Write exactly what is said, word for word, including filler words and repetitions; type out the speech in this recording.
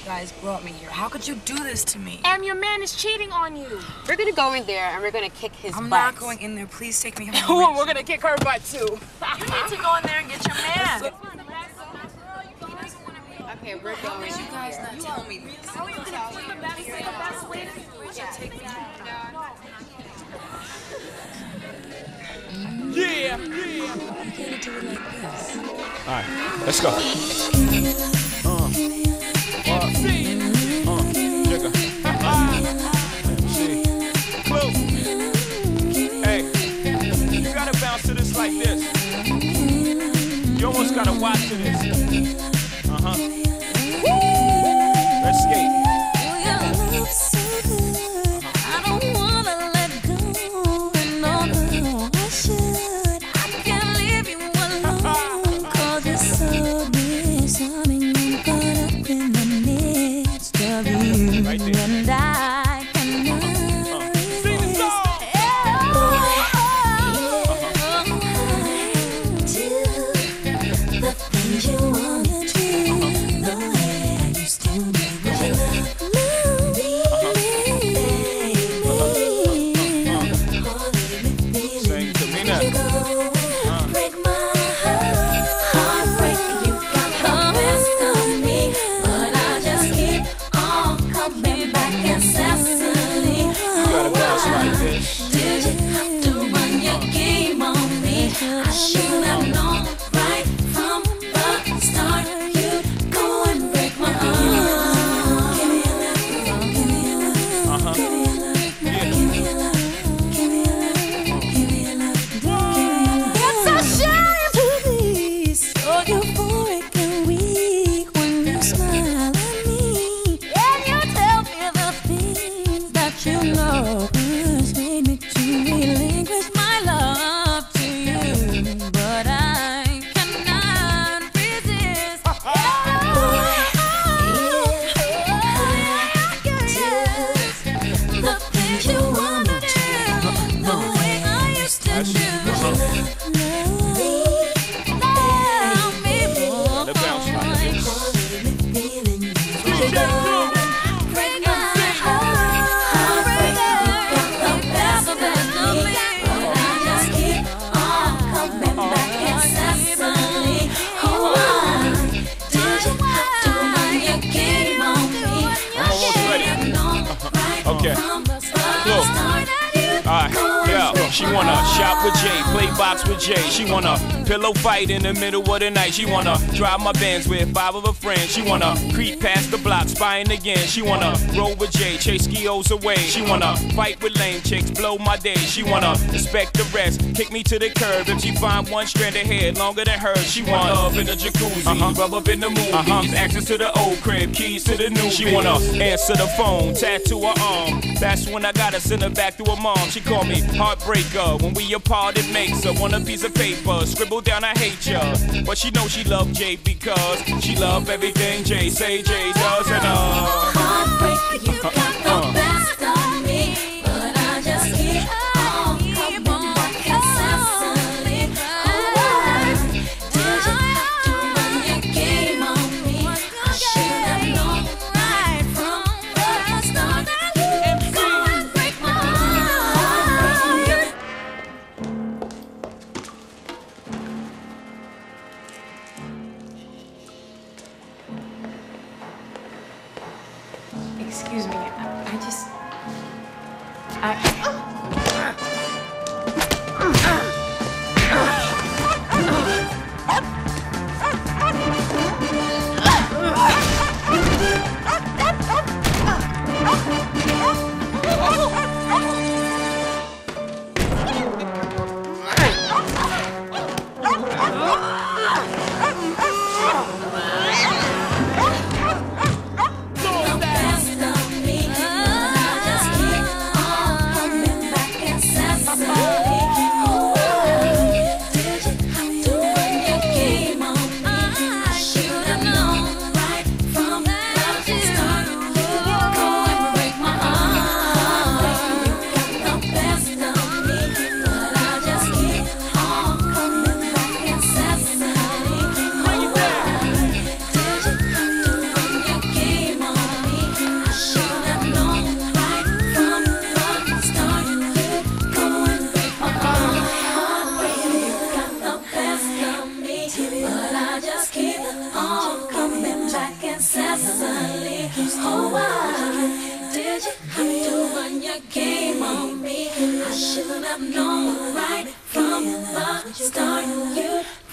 guys brought me here. How could you do this to me? And your man is cheating on you. We're gonna go in there and we're gonna kick his I'm butt. not going in there. Please take me home. Well, we're gonna kick her butt too. You need to go in there and get your man. Okay, we're going. You guys not tell me this. How are you gonna put the best, the best way to Take me home. Yeah, yeah. You can't do it like this. All right, let's go. Uh, uh, see, uh, jigger. See, Blue. Hey, you gotta bounce to this like this. You almost gotta watch to this. Uh huh. Let's skate. Right there. And I cannot Uh, sing the song. the things you wanna do, the way I used to do. Sing to me now. Break my heart, heartbreak. You got the best of me, but I just keep on coming back incessantly. You gotta bounce like this. Did you have to run your game on me? I should have known right from the start. You'd go and break my heart. Give me a love, give me a love, Uh-huh. give me a love, Yeah. give me a love, give me a love, give me a love, give me a love. It's a shame to be so euphoric and weak when you smile at me and you tell me the things that you know persuade me to relinquish my love to you, but I cannot resist. The things you wanna do, the way I used to do. Love me more. Let bounce like this. Break my heart, break the best of me, but I just keep on coming back incessantly. Oh, why did you have to run your game on me? I should have known right Okay. from the start. Alright, yeah, she wanna shop with Jay, play box with Jay. She wanna pillow fight in the middle of the night. She wanna drive my Benz with five of her friends. She wanna creep past the block, spying again. She wanna roll with Jay, chase skios away. She wanna fight with lame chicks, blow my day. She wanna respect the rest, kick me to the curb. If she find one strand of hair longer than hers, she want love in the jacuzzi, uh-huh. rub up in the movies, uh-huh. access to the old crib, keys to the new. She wanna answer the phone, tattoo her arm. That's when I gotta send her back to her mom. She call me heartbreaker. When we apart, it makes her want a piece of paper. Scribble down, I hate ya. But she know she love Jay because she love everything Jay say Jay does. And uh, Heartbreak, you got the best of me, but I just keep on coming back incessantly. Why did you have to run your game on me? I should have known right from the start. Go and break my heart. Excuse me. I, I just. I. The best of me, but I just keep on coming back incessantly. Oh, why did you have to run your game on me? I should have known right from the start. You